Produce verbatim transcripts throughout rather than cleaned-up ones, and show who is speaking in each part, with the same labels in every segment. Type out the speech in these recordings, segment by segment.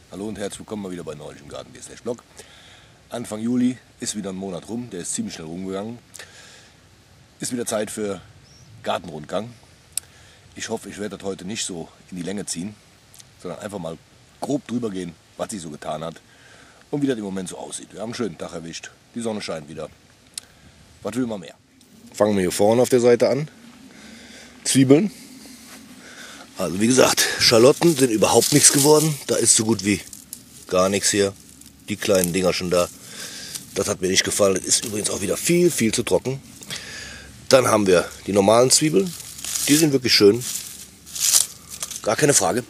Speaker 1: Hallo und herzlich willkommen mal wieder bei Neulich im Garten slash Blog. Anfang Juli ist wieder ein Monat rum, der ist ziemlich schnell rumgegangen. Ist wieder Zeit für Gartenrundgang. Ich hoffe, ich werde das heute nicht so in die Länge ziehen, sondern einfach mal grob drüber gehen, was sich so getan hat und wie das im Moment so aussieht. Wir haben einen schönen Tag erwischt, die Sonne scheint wieder. Was will man mehr? Fangen wir hier vorne auf der Seite an. Zwiebeln. Also wie gesagt, Schalotten sind überhaupt nichts geworden. Da ist so gut wie gar nichts hier. Die kleinen Dinger schon da. Das hat mir nicht gefallen. Das ist übrigens auch wieder viel, viel zu trocken. Dann haben wir die normalen Zwiebeln. Die sind wirklich schön. Gar keine Frage.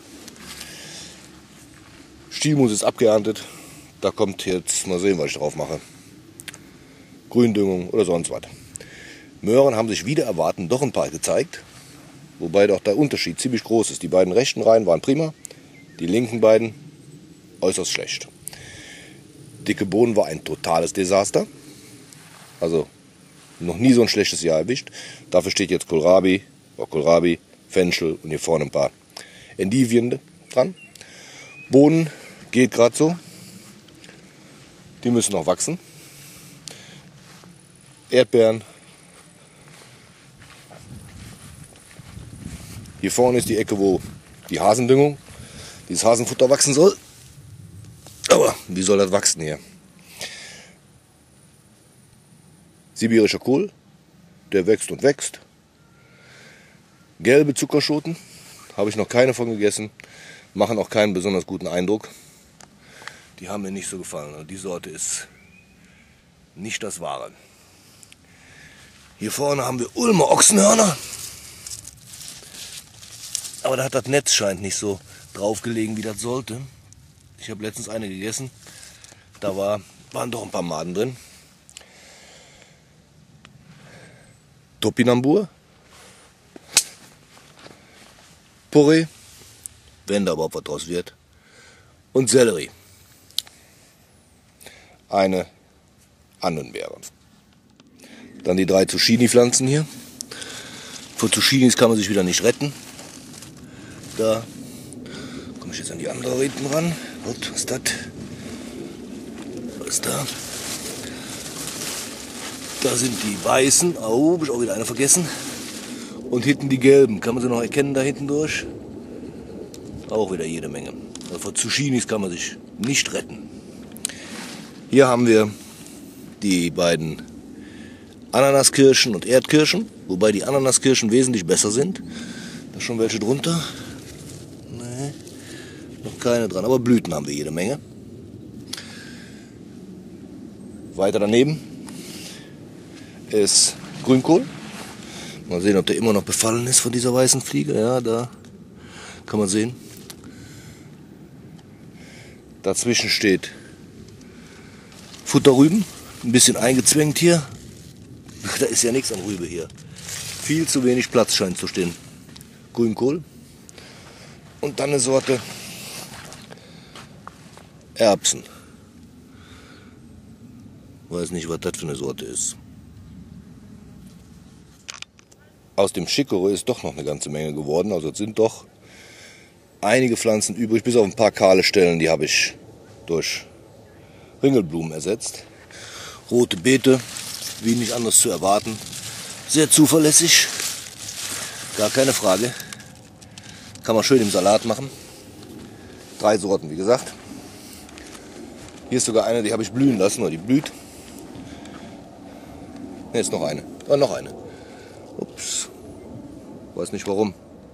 Speaker 1: Stielmus ist abgeerntet. Da kommt jetzt, mal sehen, was ich drauf mache. Gründüngung oder sonst was. Möhren haben sich wieder erwarten doch ein paar gezeigt. Wobei doch der Unterschied ziemlich groß ist. Die beiden rechten Reihen waren prima, die linken beiden äußerst schlecht. Dicke Bohnen war ein totales Desaster. Also noch nie so ein schlechtes Jahr erwischt. Dafür steht jetzt Kohlrabi, oh Kohlrabi, Fenchel und hier vorne ein paar Endivien dran. Bohnen geht gerade so. Die müssen noch wachsen. Erdbeeren. Hier vorne ist die Ecke, wo die Hasendüngung, dieses Hasenfutter wachsen soll. Aber wie soll das wachsen hier? Sibirischer Kohl, der wächst und wächst. Gelbe Zuckerschoten, habe ich noch keine von gegessen, machen auch keinen besonders guten Eindruck. Die haben mir nicht so gefallen. Die Sorte ist nicht das Wahre. Hier vorne haben wir Ulmer Ochsenhörner. Aber da hat das Netz scheint nicht so drauf gelegen, wie das sollte. Ich habe letztens eine gegessen. Da war, waren doch ein paar Maden drin. Topinambur. Porree. Wenn da überhaupt was draus wird. Und Sellerie. Eine Annenbeere. Dann die drei Zucchini-Pflanzen hier. Von Zucchinis kann man sich wieder nicht retten. Da komme ich jetzt an die andere hinten ran. Was ist das? Was ist da? Da sind die weißen. Oh, habe ich auch wieder eine vergessen. Und hinten die gelben. Kann man sie noch erkennen da hinten durch? Auch wieder jede Menge. Also vor Zucchinis kann man sich nicht retten. Hier haben wir die beiden Ananaskirschen und Erdkirschen. Wobei die Ananaskirschen wesentlich besser sind. Da ist schon welche drunter. Noch keine dran, aber Blüten haben wir jede Menge. Weiter daneben ist Grünkohl. Mal sehen, ob der immer noch befallen ist von dieser weißen Fliege. Ja, da kann man sehen. Dazwischen steht Futterrüben. Ein bisschen eingezwängt hier. Da ist ja nichts an Rübe hier. Viel zu wenig Platz scheint zu stehen. Grünkohl. Und dann eine Sorte Erbsen. Weiß nicht, was das für eine Sorte ist. Aus dem Chicorée ist doch noch eine ganze Menge geworden. Also es sind doch einige Pflanzen übrig, bis auf ein paar kahle Stellen, die habe ich durch Ringelblumen ersetzt. Rote Beete, wie nicht anders zu erwarten. Sehr zuverlässig. Gar keine Frage. Kann man schön im Salat machen. Drei Sorten, wie gesagt. Hier ist sogar eine, die habe ich blühen lassen, oder die blüht. Jetzt noch eine. Oh, noch eine. Ups. Weiß nicht warum.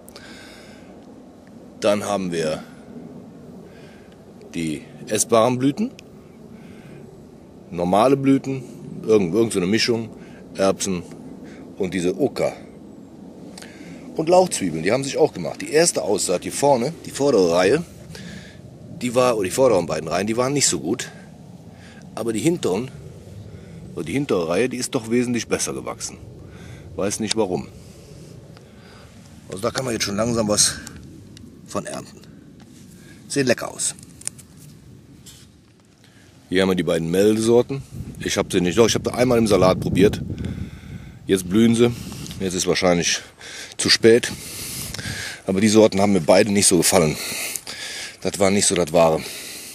Speaker 1: Dann haben wir die essbaren Blüten. Normale Blüten. Irgend, irgend so eine Mischung. Erbsen und diese Oka. Und Lauchzwiebeln, die haben sich auch gemacht. Die erste Aussaat hier vorne, die vordere Reihe, die war, oder die vorderen beiden Reihen, die waren nicht so gut. Aber die hinteren, oder die hintere Reihe, die ist doch wesentlich besser gewachsen. Weiß nicht warum. Also da kann man jetzt schon langsam was von ernten. Sehen lecker aus. Hier haben wir die beiden Meldesorten. Ich habe sie nicht, doch, ich habe sie einmal im Salat probiert. Jetzt blühen sie. Jetzt ist wahrscheinlich zu spät. Aber die Sorten haben mir beide nicht so gefallen. Das war nicht so das Wahre.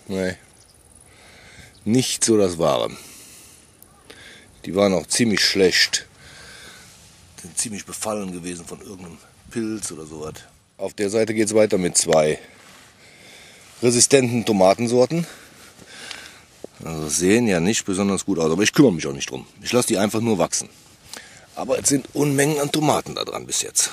Speaker 1: Nee. Nicht so das Wahre. Die waren auch ziemlich schlecht. Sind ziemlich befallen gewesen von irgendeinem Pilz oder sowas. Auf der Seite geht es weiter mit zwei resistenten Tomatensorten. Also sehen ja nicht besonders gut aus, aber ich kümmere mich auch nicht drum. Ich lasse die einfach nur wachsen. Aber es sind Unmengen an Tomaten da dran bis jetzt.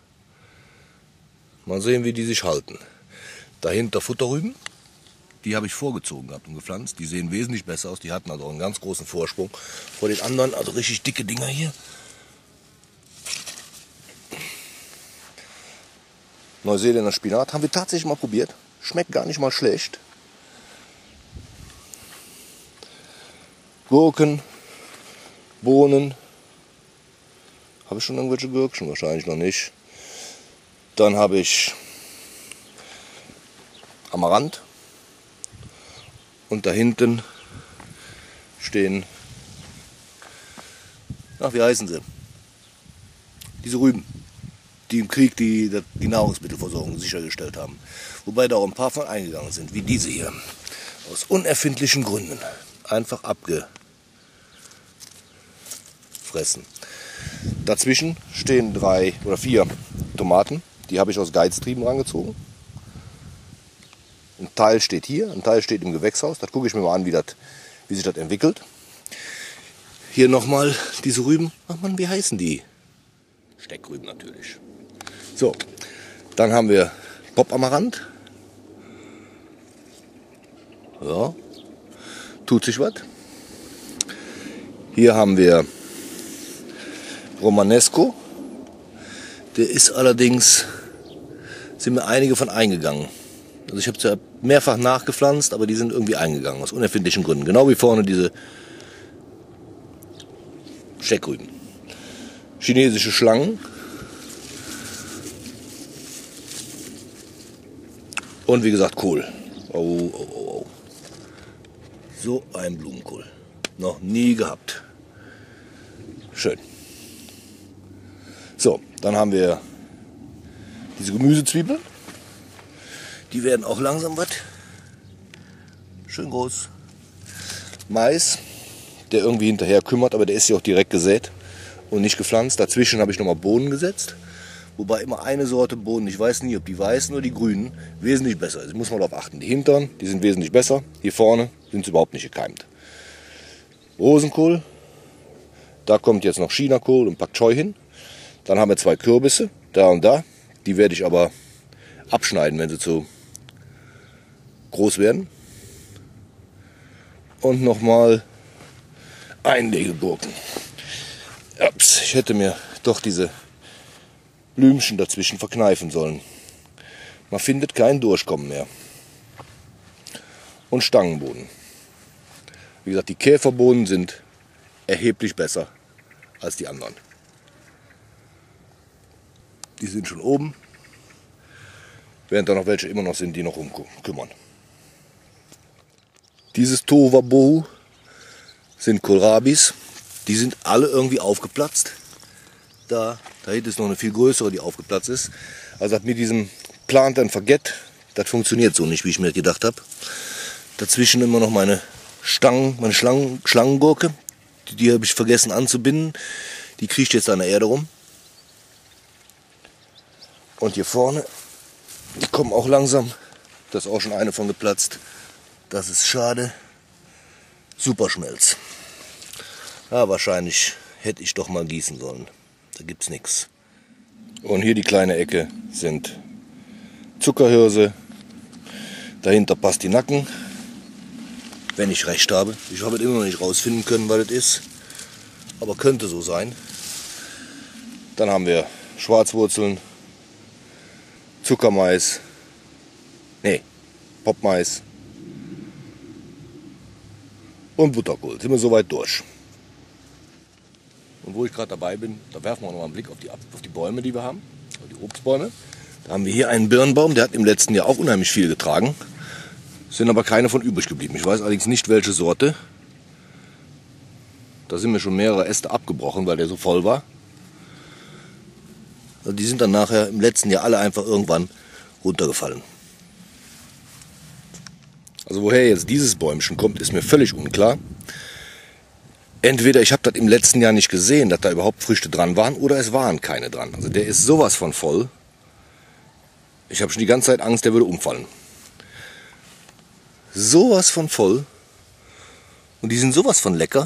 Speaker 1: Mal sehen, wie die sich halten. Dahinter Futterrüben. Die habe ich vorgezogen gehabt und gepflanzt. Die sehen wesentlich besser aus. Die hatten also einen ganz großen Vorsprung vor den anderen. Also richtig dicke Dinger hier. Neuseeländer Spinat haben wir tatsächlich mal probiert. Schmeckt gar nicht mal schlecht. Gurken, Bohnen. Habe ich schon irgendwelche Gürkchen? Wahrscheinlich noch nicht. Dann habe ich Amaranth. Und da hinten stehen, ach, wie heißen sie? Diese Rüben, die im Krieg die, die Nahrungsmittelversorgung sichergestellt haben. Wobei da auch ein paar von eingegangen sind, wie diese hier. Aus unerfindlichen Gründen. Einfach abgefressen. Dazwischen stehen drei oder vier Tomaten. Die habe ich aus Geiztrieben rangezogen. Ein Teil steht hier, ein Teil steht im Gewächshaus. Das gucke ich mir mal an, wie, das, wie sich das entwickelt. Hier nochmal diese Rüben. Ach Mann, wie heißen die? Steckrüben natürlich. So, dann haben wir Pop-Amaranth. Ja, tut sich was. Hier haben wir Romanesco. Der ist allerdings, sind mir einige von eingegangen. Also ich habe es ja mehrfach nachgepflanzt, aber die sind irgendwie eingegangen, aus unerfindlichen Gründen. Genau wie vorne diese Steckrüben. Chinesische Schlangen. Und wie gesagt Kohl. Oh, oh, oh, oh. So ein Blumenkohl. Noch nie gehabt. Schön. So, dann haben wir diese Gemüsezwiebeln. Die werden auch langsam was. Schön groß. Mais, der irgendwie hinterher kümmert, aber der ist ja auch direkt gesät und nicht gepflanzt. Dazwischen habe ich nochmal Bohnen gesetzt. Wobei immer eine Sorte Bohnen, ich weiß nie, ob die weißen oder die grünen, wesentlich besser ist. Muss man darauf achten. Die hinteren, die sind wesentlich besser. Hier vorne sind sie überhaupt nicht gekeimt. Rosenkohl. Da kommt jetzt noch Chinakohl und Pak Choi hin. Dann haben wir zwei Kürbisse, da und da. Die werde ich aber abschneiden, wenn sie zu groß werden. Und nochmal Einlegegurken. Ups, ich hätte mir doch diese Blümchen dazwischen verkneifen sollen. Man findet kein Durchkommen mehr. Und Stangenbohnen. Wie gesagt, die Käferbohnen sind erheblich besser als die anderen. Die sind schon oben, während da noch welche immer noch sind, die noch rumkümmern. Dieses Tohuwabohu sind Kohlrabis. Die sind alle irgendwie aufgeplatzt. Da, da hinten ist noch eine viel größere, die aufgeplatzt ist. Also mit diesem Plant and Forget, das funktioniert so nicht, wie ich mir gedacht habe. Dazwischen immer noch meine Stangen, meine Schlangen, Schlangengurke. Die, die habe ich vergessen anzubinden. Die kriecht jetzt an der Erde rum. Und hier vorne, die kommen auch langsam. Da ist auch schon eine von geplatzt. Das ist schade. Superschmelz. Ja, wahrscheinlich hätte ich doch mal gießen sollen. Da gibt's nichts. Und hier die kleine Ecke sind Zuckerhirse. Dahinter Pastinaken. Wenn ich recht habe. Ich habe es immer noch nicht rausfinden können, was das ist. Aber könnte so sein. Dann haben wir Schwarzwurzeln, Zuckermais, nee, Popmais und Butterkohl. Sind wir soweit durch. Und wo ich gerade dabei bin, da werfen wir noch mal einen Blick auf die, auf die Bäume, die wir haben, auf die Obstbäume. Da haben wir hier einen Birnbaum, der hat im letzten Jahr auch unheimlich viel getragen. Sind aber keine von übrig geblieben. Ich weiß allerdings nicht, welche Sorte. Da sind mir schon mehrere Äste abgebrochen, weil der so voll war. Also die sind dann nachher im letzten Jahr alle einfach irgendwann runtergefallen. Also woher jetzt dieses Bäumchen kommt, ist mir völlig unklar. Entweder ich habe das im letzten Jahr nicht gesehen, dass da überhaupt Früchte dran waren, oder es waren keine dran. Also der ist sowas von voll. Ich habe schon die ganze Zeit Angst, der würde umfallen. Sowas von voll. Und die sind sowas von lecker.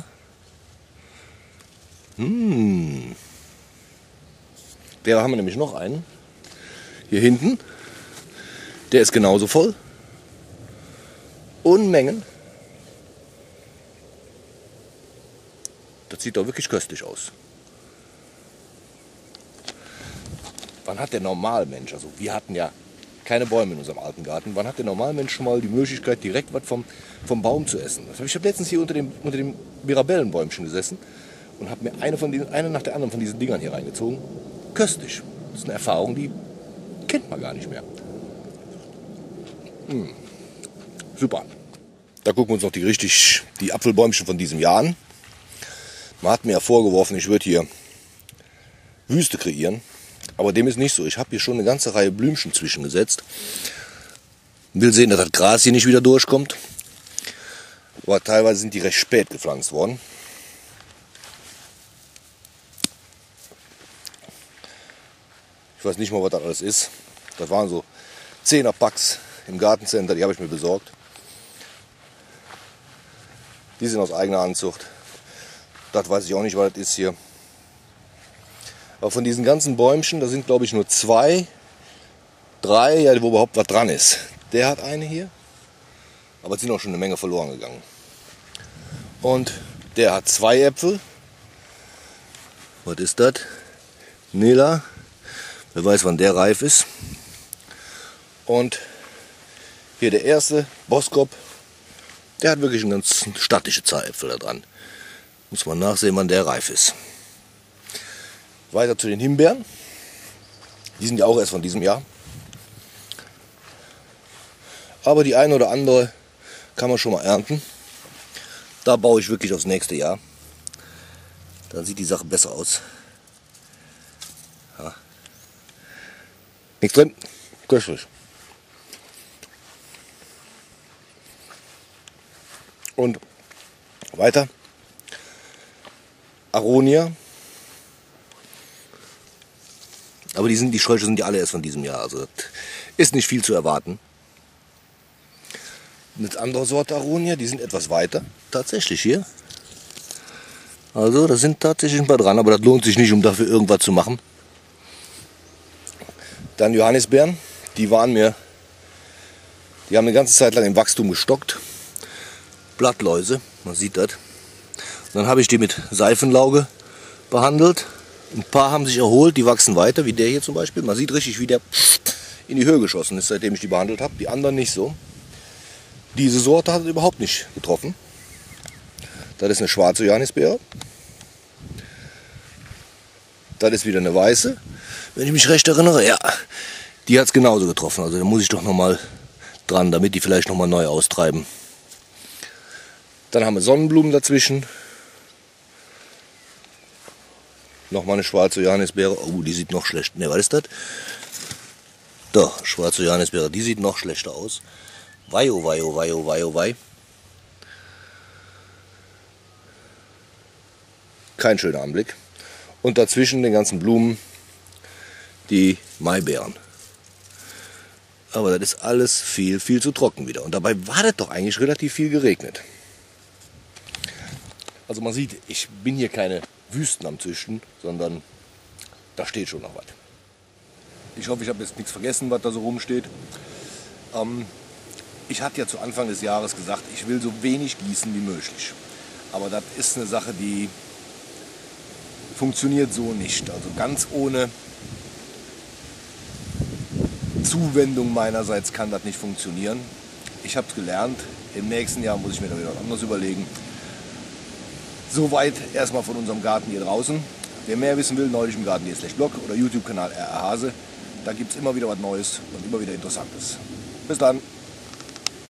Speaker 1: Mmh. Der haben wir nämlich noch einen. Hier hinten. Der ist genauso voll. Unmengen. Das sieht doch wirklich köstlich aus. Wann hat der Normalmensch, also wir hatten ja keine Bäume in unserem alten Garten, wann hat der Normalmensch schon mal die Möglichkeit, direkt was vom, vom Baum zu essen? Ich habe letztens hier unter dem, unter dem Mirabellenbäumchen gesessen und habe mir eine, von diesen, eine nach der anderen von diesen Dingern hier reingezogen. Köstlich. Das ist eine Erfahrung, die kennt man gar nicht mehr. Mmh. Super. Da gucken wir uns noch die, richtig, die Apfelbäumchen von diesem Jahr an. Man hat mir ja vorgeworfen, ich würde hier Wüste kreieren. Aber dem ist nicht so. Ich habe hier schon eine ganze Reihe Blümchen zwischengesetzt. Will sehen, dass das Gras hier nicht wieder durchkommt. Aber teilweise sind die recht spät gepflanzt worden. Ich weiß nicht mal, was das alles ist. Das waren so zehner Packs im Gartencenter, die habe ich mir besorgt. Die sind aus eigener Anzucht. Das weiß ich auch nicht, was das ist hier. Aber von diesen ganzen Bäumchen, da sind glaube ich nur zwei, drei, ja, wo überhaupt was dran ist. Der hat eine hier, aber es sind auch schon eine Menge verloren gegangen. Und der hat zwei Äpfel. Was ist das? Nilla. Wer weiß, wann der reif ist. Und hier der erste, Boskop. Der hat wirklich eine ganz stattliche Zahl Äpfel da dran. Muss man nachsehen, wann der reif ist. Weiter zu den Himbeeren. Die sind ja auch erst von diesem Jahr. Aber die eine oder andere kann man schon mal ernten. Da baue ich wirklich aufs nächste Jahr. Dann sieht die Sache besser aus. Ja. Nichts drin. Köstlich. Und weiter. Aronia. Aber die, sind, die Sträucher sind ja alle erst von diesem Jahr. Also ist nicht viel zu erwarten. Eine andere Sorte Aronia, die sind etwas weiter. Tatsächlich hier. Also da sind tatsächlich ein paar dran, aber das lohnt sich nicht, um dafür irgendwas zu machen. Dann Johannisbeeren. Die waren mir, die haben eine ganze Zeit lang im Wachstum gestockt. Blattläuse, man sieht das. Dann habe ich die mit Seifenlauge behandelt. Ein paar haben sich erholt, die wachsen weiter, wie der hier zum Beispiel. Man sieht richtig, wie der in die Höhe geschossen ist, seitdem ich die behandelt habe. Die anderen nicht so. Diese Sorte hat es überhaupt nicht getroffen. Das ist eine schwarze Johannisbeere. Das ist wieder eine weiße. Wenn ich mich recht erinnere, ja, die hat es genauso getroffen. Also da muss ich doch nochmal dran, damit die vielleicht nochmal neu austreiben. Dann haben wir Sonnenblumen dazwischen. Nochmal eine schwarze Johannisbeere. Oh, die sieht noch schlecht. Ne, was ist das? Doch, schwarze Johannisbeere. Die sieht noch schlechter aus. Wei, oh wei, oh wei, oh wei, oh wei. Kein schöner Anblick. Und dazwischen den ganzen Blumen die Maibeeren. Aber das ist alles viel, viel zu trocken wieder. Und dabei war das doch eigentlich relativ viel geregnet. Also man sieht, ich bin hier keine Wüsten am Züchten, sondern da steht schon noch was. Ich hoffe, ich habe jetzt nichts vergessen, was da so rumsteht. Ähm, ich hatte ja zu Anfang des Jahres gesagt, ich will so wenig gießen wie möglich. Aber das ist eine Sache, die funktioniert so nicht. Also ganz ohne Zuwendung meinerseits kann das nicht funktionieren. Ich habe es gelernt. Im nächsten Jahr muss ich mir da wieder was anderes überlegen. Soweit erstmal von unserem Garten hier draußen. Wer mehr wissen will, neulich im Garten slash Blog oder YouTube-Kanal R R Hase. Da gibt es immer wieder was Neues und immer wieder Interessantes. Bis dann.